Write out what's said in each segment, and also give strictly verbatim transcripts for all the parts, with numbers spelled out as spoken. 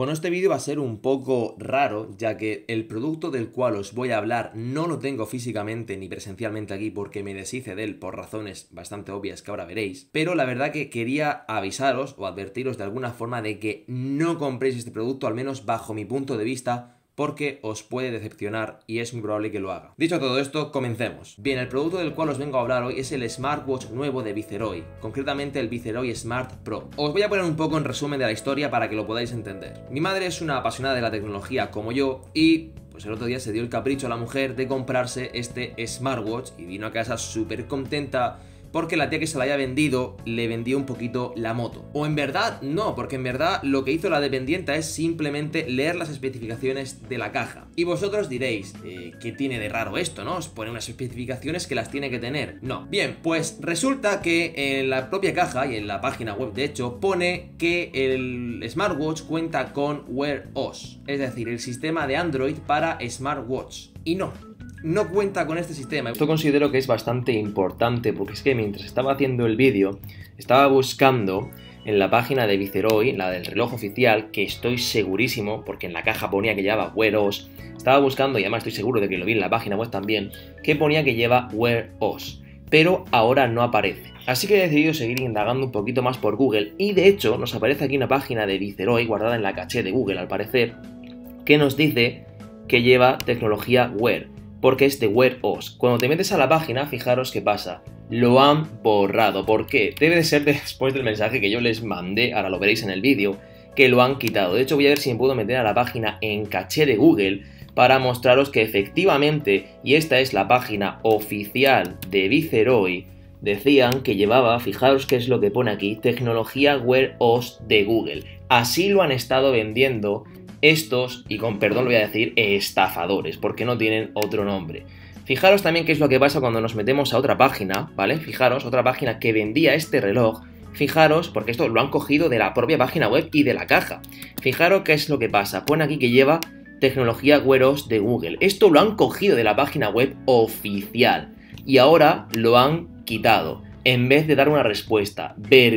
Bueno, este vídeo va a ser un poco raro, ya que el producto del cual os voy a hablar no lo tengo físicamente ni presencialmente aquí porque me deshice de él por razones bastante obvias que ahora veréis. Pero la verdad que quería avisaros o advertiros de alguna forma de que no compréis este producto, al menos bajo mi punto de vista, porque os puede decepcionar y es muy probable que lo haga. Dicho todo esto, comencemos. Bien, el producto del cual os vengo a hablar hoy es el smartwatch nuevo de Viceroy, concretamente el Viceroy Smart Pro. Os voy a poner un poco en resumen de la historia para que lo podáis entender. Mi madre es una apasionada de la tecnología como yo y pues el otro día se dio el capricho a la mujer de comprarse este smartwatch y vino a casa súper contenta porque la tía que se la había vendido le vendió un poquito la moto. O en verdad no, porque en verdad lo que hizo la dependienta es simplemente leer las especificaciones de la caja. Y vosotros diréis, eh, ¿qué tiene de raro esto, no? Os pone unas especificaciones que las tiene que tener. No. Bien, pues resulta que en la propia caja y en la página web de hecho pone que el smartwatch cuenta con Wear O S, es decir, el sistema de Android para smartwatch. Y no. No cuenta con este sistema. Esto considero que es bastante importante porque es que mientras estaba haciendo el vídeo estaba buscando en la página de Viceroy, la del reloj oficial, que estoy segurísimo, porque en la caja ponía que llevaba Wear O S, estaba buscando, y además estoy seguro de que lo vi en la página web también, que ponía que lleva Wear O S, pero ahora no aparece. Así que he decidido seguir indagando un poquito más por Google y de hecho nos aparece aquí una página de Viceroy guardada en la caché de Google al parecer, que nos dice que lleva tecnología Wear, porque es de Wear O S. Cuando te metes a la página, fijaros qué pasa. Lo han borrado. ¿Por qué? Debe de ser después del mensaje que yo les mandé, ahora lo veréis en el vídeo, que lo han quitado. De hecho, voy a ver si me puedo meter a la página en caché de Google para mostraros que efectivamente, y esta es la página oficial de Viceroy, decían que llevaba, fijaros qué es lo que pone aquí, tecnología Wear O S de Google. Así lo han estado vendiendo estos, y con perdón lo voy a decir, estafadores, porque no tienen otro nombre. Fijaros también qué es lo que pasa cuando nos metemos a otra página, ¿vale? Fijaros, otra página que vendía este reloj. Fijaros, porque esto lo han cogido de la propia página web y de la caja. Fijaros qué es lo que pasa. Pone aquí que lleva tecnología Wear O S de Google. Esto lo han cogido de la página web oficial y ahora lo han quitado, en vez de dar una respuesta.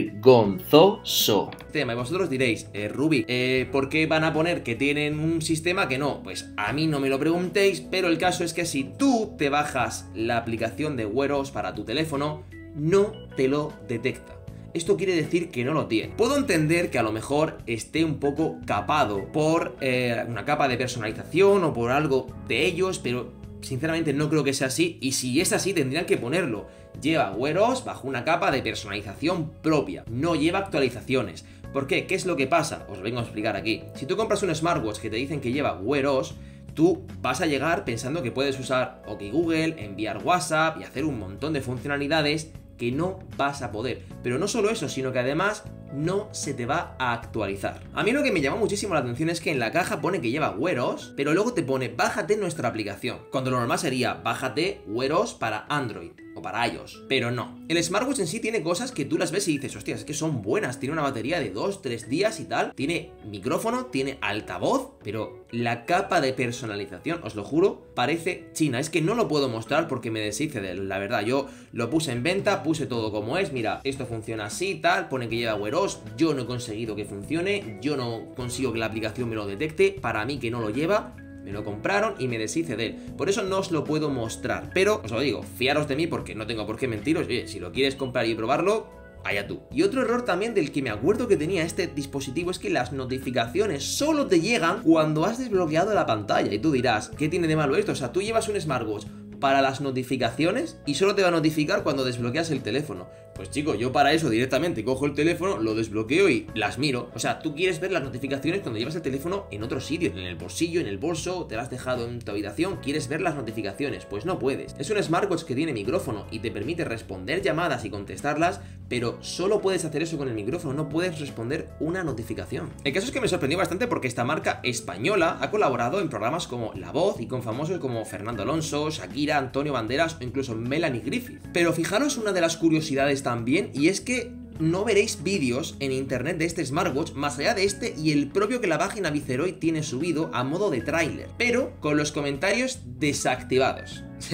Vergonzoso. Tema, y vosotros diréis, eh, Rubi, eh, ¿por qué van a poner que tienen un sistema que no? Pues a mí no me lo preguntéis, pero el caso es que si tú te bajas la aplicación de Wear O S para tu teléfono, no te lo detecta. Esto quiere decir que no lo tiene. Puedo entender que a lo mejor esté un poco capado por eh, una capa de personalización o por algo de ellos, pero sinceramente no creo que sea así, y si es así tendrían que ponerlo. Lleva Wear O S bajo una capa de personalización propia, no lleva actualizaciones. ¿Por qué? ¿Qué es lo que pasa? Os lo vengo a explicar aquí. Si tú compras un smartwatch que te dicen que lleva Wear O S, tú vas a llegar pensando que puedes usar OK Google, enviar WhatsApp y hacer un montón de funcionalidades que no vas a poder. Pero no solo eso, sino que además no se te va a actualizar. A mí lo que me llama muchísimo la atención es que en la caja pone que lleva Wear O S, pero luego te pone bájate nuestra aplicación, cuando lo normal sería bájate Wear O S para Android o para iOS, pero no. El smartwatch en sí tiene cosas que tú las ves y dices, hostia, es que son buenas, tiene una batería de dos, tres días y tal, tiene micrófono, tiene altavoz, pero la capa de personalización, os lo juro, parece china. Es que no lo puedo mostrar porque me deshice de él, la verdad. Yo lo puse en venta, puse todo como es, mira, esto funciona así, tal, pone que lleva Wear O S, yo no he conseguido que funcione, yo no consigo que la aplicación me lo detecte, para mí que no lo lleva. Me lo compraron y me deshice de él. Por eso no os lo puedo mostrar. Pero, os lo digo, fiaros de mí porque no tengo por qué mentiros. Oye, si lo quieres comprar y probarlo, allá tú. Y otro error también del que me acuerdo que tenía este dispositivo es que las notificaciones solo te llegan cuando has desbloqueado la pantalla. Y tú dirás, ¿qué tiene de malo esto? O sea, tú llevas un smartwatch para las notificaciones y solo te va a notificar cuando desbloqueas el teléfono. Pues chico, yo para eso directamente cojo el teléfono, lo desbloqueo y las miro. O sea, tú quieres ver las notificaciones cuando llevas el teléfono en otro sitio, en el bolsillo, en el bolso, te lo has dejado en tu habitación, quieres ver las notificaciones, pues no puedes. Es un smartwatch que tiene micrófono y te permite responder llamadas y contestarlas, pero solo puedes hacer eso con el micrófono, no puedes responder una notificación. El caso es que me sorprendió bastante porque esta marca española ha colaborado en programas como La Voz y con famosos como Fernando Alonso, Shakira, Antonio Banderas o incluso Melanie Griffith. Pero fijaros una de las curiosidades también, y es que no veréis vídeos en internet de este smartwatch más allá de este y el propio que la página Viceroy tiene subido a modo de tráiler, pero con los comentarios desactivados. O sea,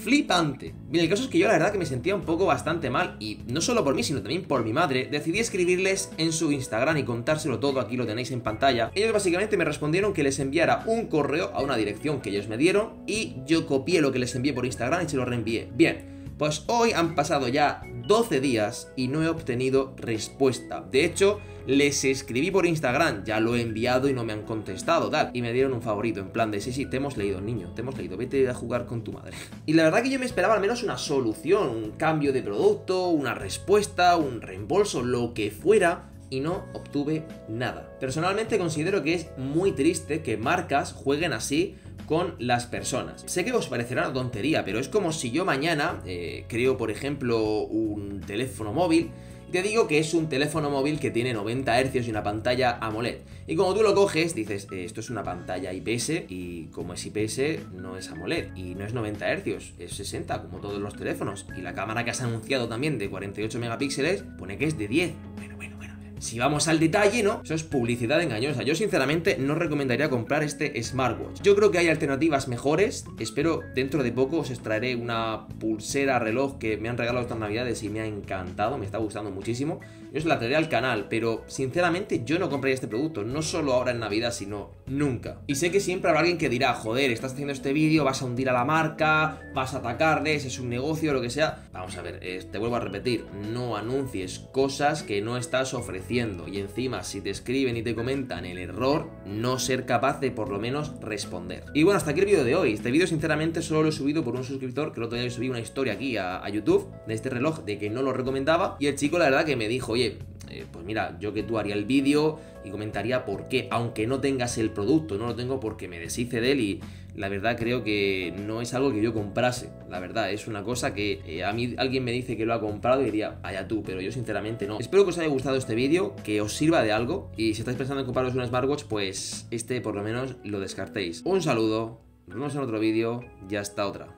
flipante. Bien, el caso es que yo la verdad que me sentía un poco bastante mal, y no solo por mí, sino también por mi madre. Decidí escribirles en su Instagram y contárselo todo, aquí lo tenéis en pantalla. Ellos básicamente me respondieron que les enviara un correo a una dirección que ellos me dieron, y yo copié lo que les envié por Instagram y se lo reenvié. Bien, pues hoy han pasado ya doce días y no he obtenido respuesta. De hecho, les escribí por Instagram, ya lo he enviado y no me han contestado, tal. Y me dieron un favorito, en plan de, sí, sí, te hemos leído, niño, te hemos leído, vete a jugar con tu madre. Y la verdad que yo me esperaba al menos una solución, un cambio de producto, una respuesta, un reembolso, lo que fuera, y no obtuve nada. Personalmente considero que es muy triste que marcas jueguen así con las personas. Sé que os parecerá una tontería, pero es como si yo mañana eh, creo, por ejemplo, un teléfono móvil y te digo que es un teléfono móvil que tiene noventa hercios y una pantalla AMOLED. Y como tú lo coges, dices, eh, esto es una pantalla I P S, y como es I P S, no es AMOLED. Y no es noventa hercios, es sesenta, como todos los teléfonos. Y la cámara que has anunciado también de cuarenta y ocho megapíxeles pone que es de diez. Bueno, bueno, bueno. Si vamos al detalle, ¿no? Eso es publicidad engañosa. Yo sinceramente no recomendaría comprar este smartwatch. Yo creo que hay alternativas mejores. Espero dentro de poco os extraeré una pulsera reloj que me han regalado estas navidades y me ha encantado, me está gustando muchísimo. Yo os la traeré al canal, pero sinceramente yo no compraría este producto, no solo ahora en Navidad, sino nunca. Y sé que siempre habrá alguien que dirá, joder, estás haciendo este vídeo, vas a hundir a la marca, vas a atacarles, es un negocio, lo que sea. Vamos a ver, eh, te vuelvo a repetir, no anuncies cosas que no estás ofreciendo. Y encima, si te escriben y te comentan el error, no ser capaz de por lo menos responder. Y bueno, hasta aquí el vídeo de hoy. Este vídeo sinceramente solo lo he subido por un suscriptor, que el otro día subí una historia aquí a, a YouTube de este reloj, de que no lo recomendaba, y el chico la verdad que me dijo, oye, Eh, pues mira, yo que tú haría el vídeo y comentaría por qué, aunque no tengas el producto, no lo tengo porque me deshice de él, y la verdad creo que no es algo que yo comprase. La verdad, es una cosa que eh, a mí alguien me dice que lo ha comprado y diría, allá tú, pero yo sinceramente no. Espero que os haya gustado este vídeo, que os sirva de algo, y si estáis pensando en compraros un smartwatch, pues este por lo menos lo descartéis. Un saludo, nos vemos en otro vídeo y hasta otra.